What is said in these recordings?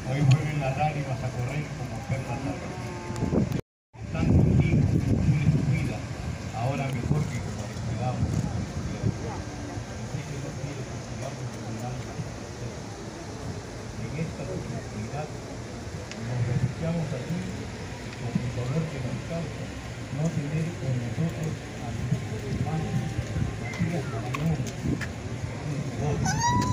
Hoy vuelven las lágrimas a correr como perlas al rocío. Están contigo, tú eres tu vida, ahora mejor que como descuidamos. Sé que no quieres que sigamos olvidando a conocer. En esta oportunidad nos refugiamos a ti con el dolor que nos causa no tener con nosotros a nuestros hermanos Matías Marañón y Jesús Rodríguez,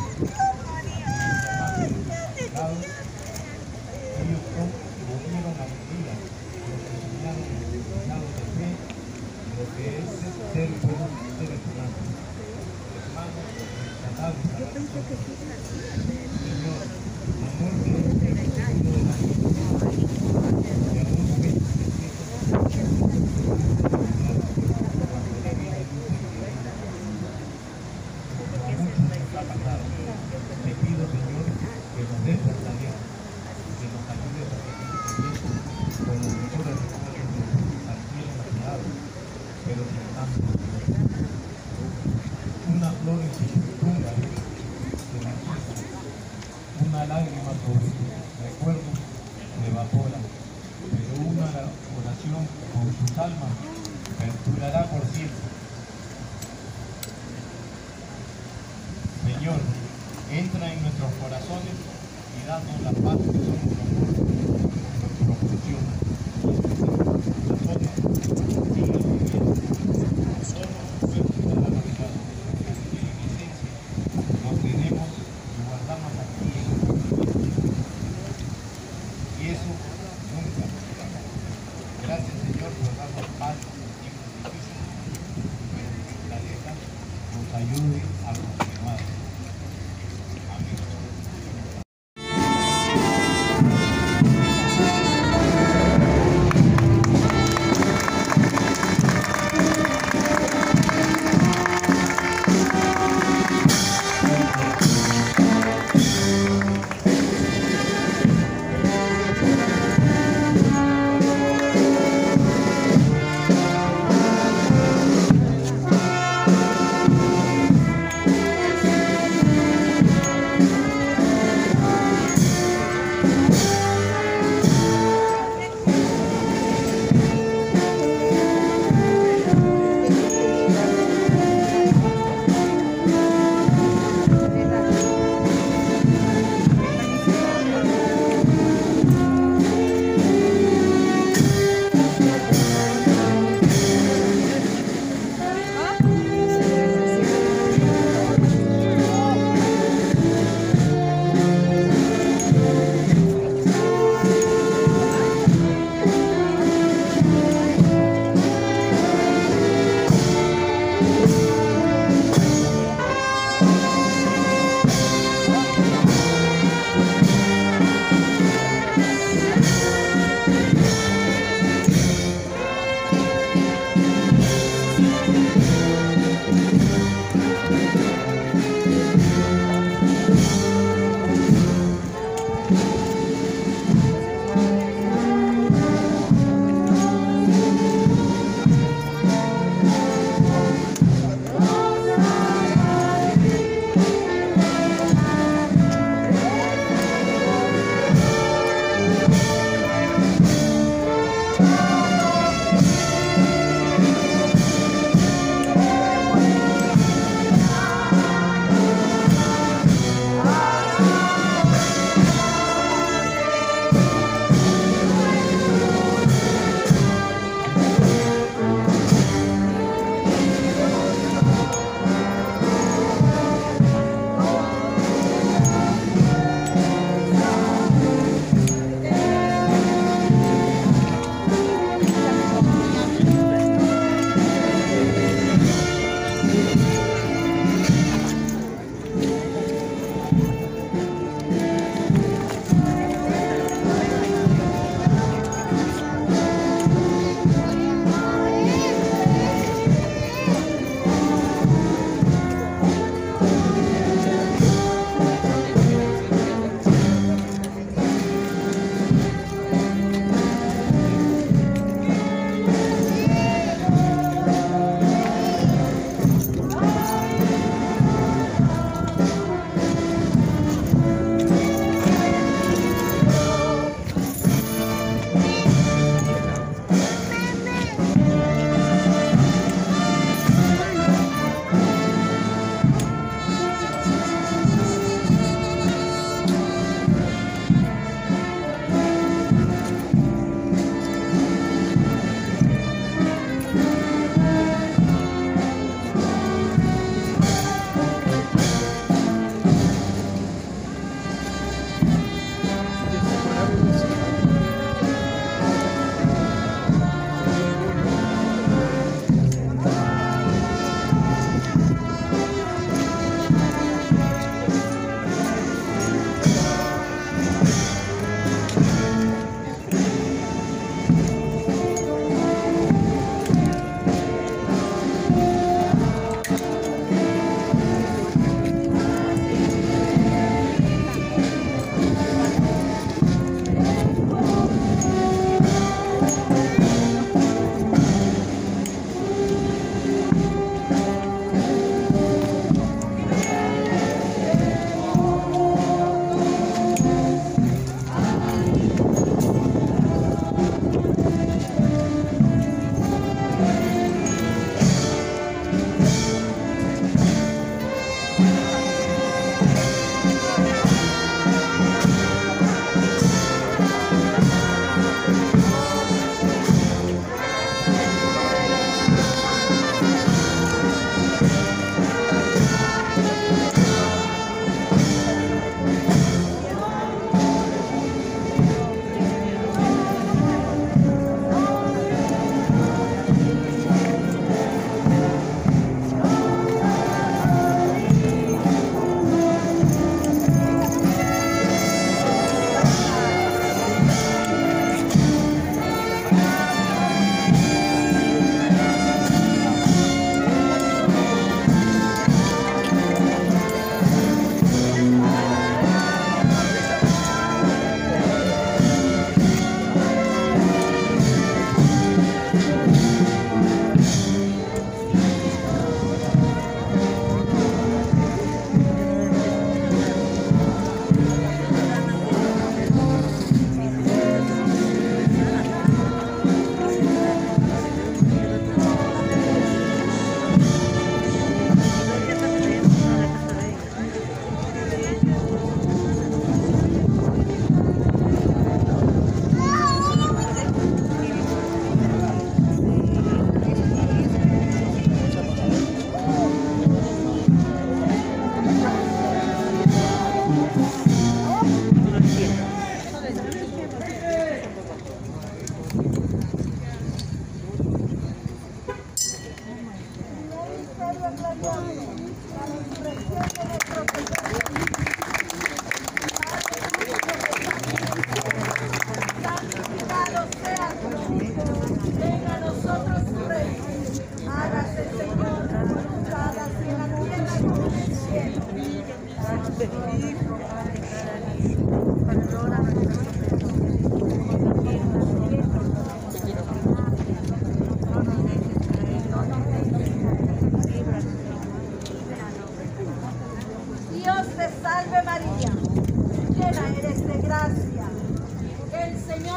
a tus hermanos capacitados. Ellos volvieron a mi vida, nos enseñaron de fe lo que es ser buenos seres humanos, hermanos rescatados a la vida. Señor, amor que es el segundo de la vida, y algún momento te siento cuando la vida luce increíble. Como a muchos nos ha pasado, te pido, Señor, que nos des fortaleza, que nos ayudes a seguir creyendo con los mejores recursos al cielo imaginado, pero sin tanto dolor. Una flor en su tumba se marchita, una lágrima sobre sus recuerdos se evapora, pero una oración por sus almas perdurará por siempre. Señor, entra en nuestros corazones y danos la paz que somos nuestra función. Nosotros, siglos de vida, somos puestos de la Navidad, que en esencia nos tenemos y guardamos aquí en nuestro corazón. Y eso nunca cambiará. Gracias, Señor, por darnos paz en tiempos difíciles, pero tu fortaleza nos ayude a continuar.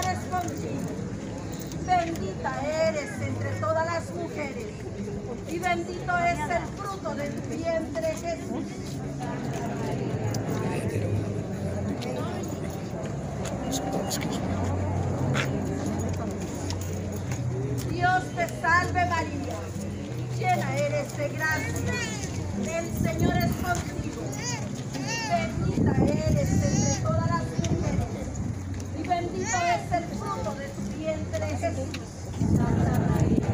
Señor es contigo. Bendita eres entre todas las mujeres, y bendito es el fruto de tu vientre, Jesús. Dios te salve María, llena eres de gracia, el Señor es contigo. Bendita eres entre todas las mujeres, y bendito es el fruto de tu vientre, Jesús. Santa María,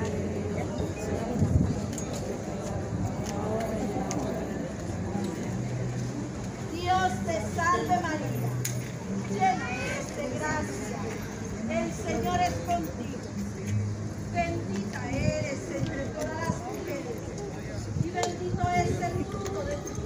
Dios te salve María, llena eres de gracia, el Señor es contigo. Bendita eres entre todas las mujeres, y bendito es el fruto de tu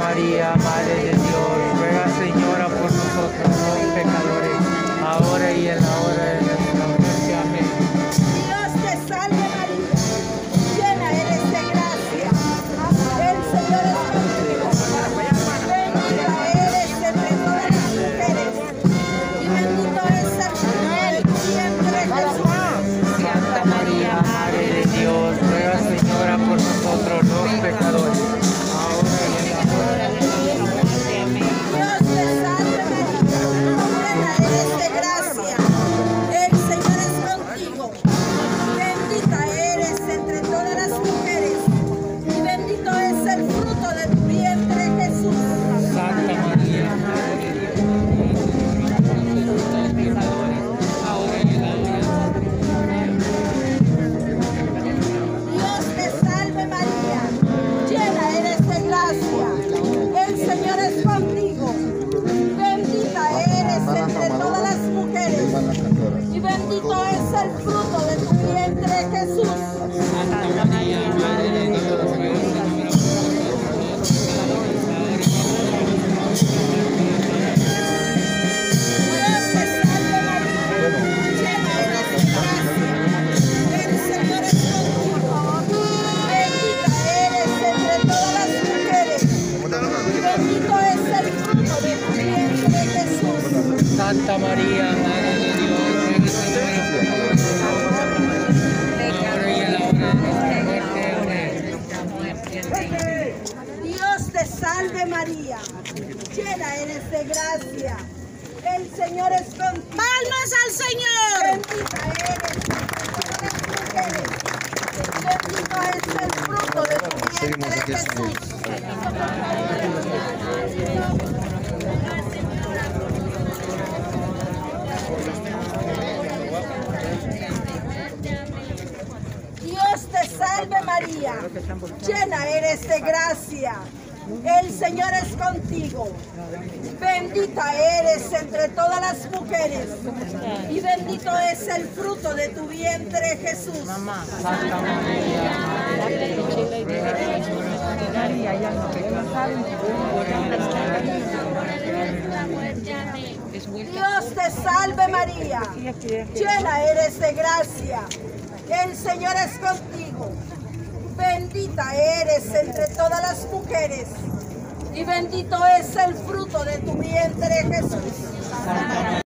María, Madre de Dios, ruega, Señora, por nosotros los pecadores, ahora y en la hora de nuestra muerte. Amén. Dios te salve María, llena eres de gracia, el Señor es contigo, bendita eres entre todas las mujeres, y bendito es el fruto de tu vientre Jesús. Santa María, Madre de Dios, ruega, Señora, por nosotros los pecadores, ahora y en la hora de nuestra muerte. Amén. Dios te salve María, llena eres de gracia, el Señor es contigo, bendita eres entre todas las mujeres, y bendito es el fruto de tu vientre Jesús. Santa María, Madre de Dios, ahora y en la hora de nuestra muerte. Dios te salve María, llena eres de gracia, el Señor es contigo, bendita eres entre todas las mujeres, y bendito es el fruto de tu vientre Jesús. Santa María, Madre de Dios, ruega, Señora, por nosotros Dios te salve María, llena eres de gracia, el Señor es contigo, bendita eres entre todas las mujeres, y bendito es el fruto de tu vientre Jesús. Santa María, Madre de Dios, ruega, Señora, por nosotros, ahora y en la hora de nuestra muerte. Amén. Dios te salve María, llena eres de gracia, el Señor es contigo. ¡Palmas al Señor! Bendita eres entre todas las mujeres, bendito es el fruto de tu vientre Jesús. Dios te salve María, llena eres de gracia, el Señor es contigo, bendita eres entre todas las mujeres, y bendito es el fruto de tu vientre Jesús. Santa María, Madre de Dios, ruega, Señora, Dios te salve María, llena eres de gracia, el Señor es contigo, bendita eres entre todas las mujeres, y bendito es el fruto de tu vientre Jesús.